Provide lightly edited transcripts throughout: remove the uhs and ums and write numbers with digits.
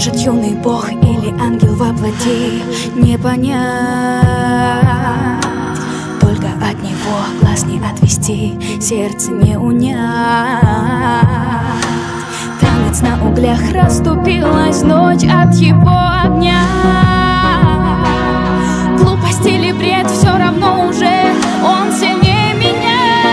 Может, юный бог или ангел во плоти, не понять. Только от него глаз не отвести, сердце не унять. Танец на углях, расступилась ночь от его огня. Глупость или бред, все равно уже он сильнее меня.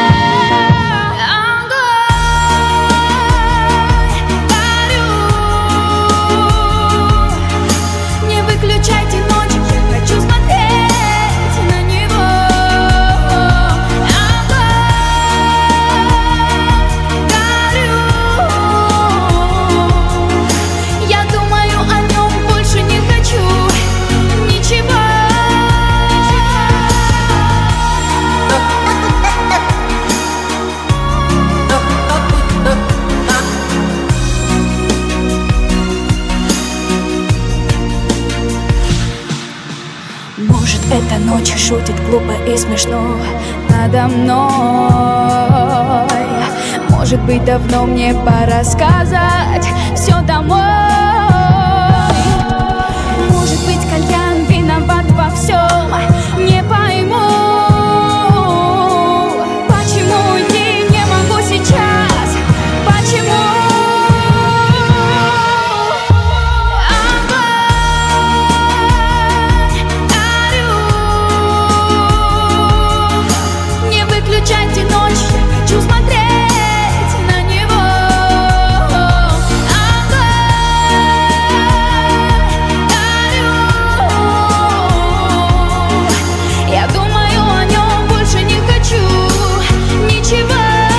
Может, эта ночь шутит глупо и смешно надо мной. Может быть, давно мне пора сказать все домой. Может быть, кальян виноват во всем, не пойму, почему уйти не могу сейчас, почему. Включайте ночь, я хочу смотреть на него. Я думаю о нем, больше не хочу ничего.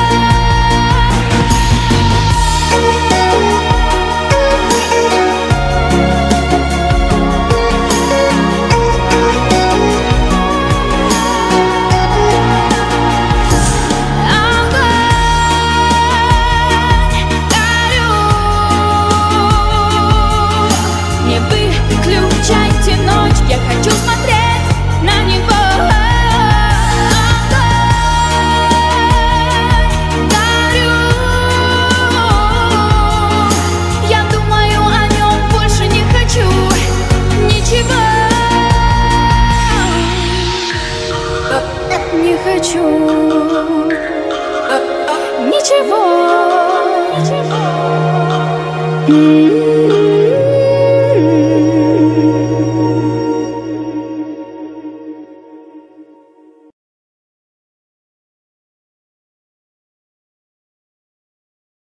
Включайте ночь, я хочу смотреть на него. Я думаю о нем, больше не хочу ничего. Не хочу ничего.